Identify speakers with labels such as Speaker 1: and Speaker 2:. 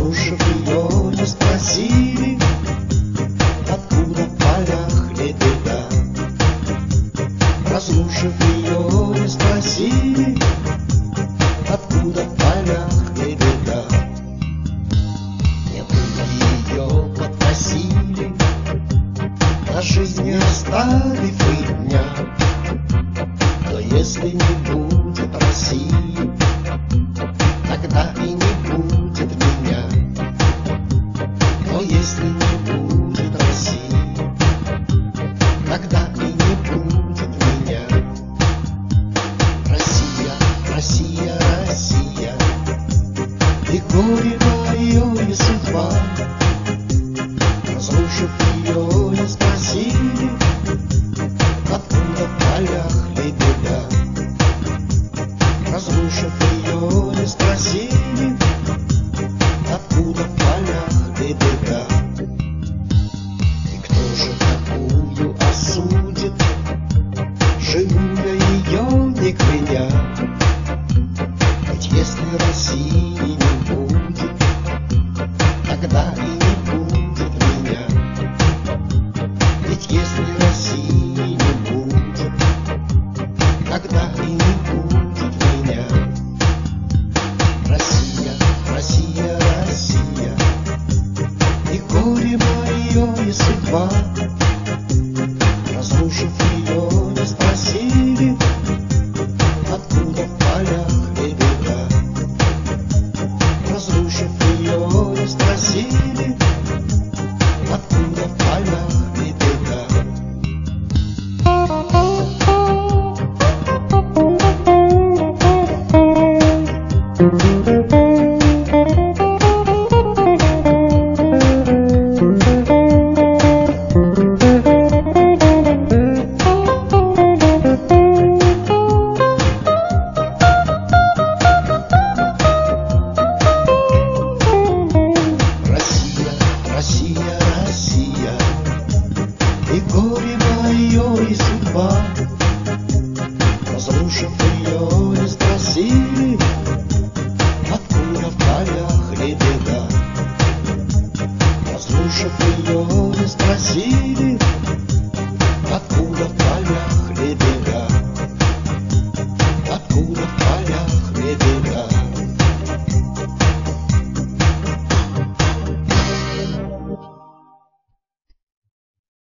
Speaker 1: Разрушив ее, не спросили, откуда в полях лебеда. Разрушив ее, не спросили, откуда в полях лебеда. Не были ее подносили, на жизни оставив и дня. Но если не будет России, тогда и не будет меня. Но если не будет России, тогда и не будет меня. Россия, Россия, Россия, и горе мое, и судьба. Разрушив ее, не спросили, откуда в полях лебеда. Разрушив ее, не спросили, откуда в полях лебеда. И кто же такую осудит, живу я ее не кляня? Ведь если России не будет, тогда и не будет меня. Ведь если России не будет, тогда и не будет меня. Россия, Россия, Россия, и горе мое, и судьба. Разрушив ее, не спросили, откуда в полях лебеда. Разрушив ее, не спросили, откуда в полях лебеда. Россия, Россия, и горе мое, и судьба. Разрушив ее, не спросили, откуда в полях лебеда. Разрушив ее, не спросили,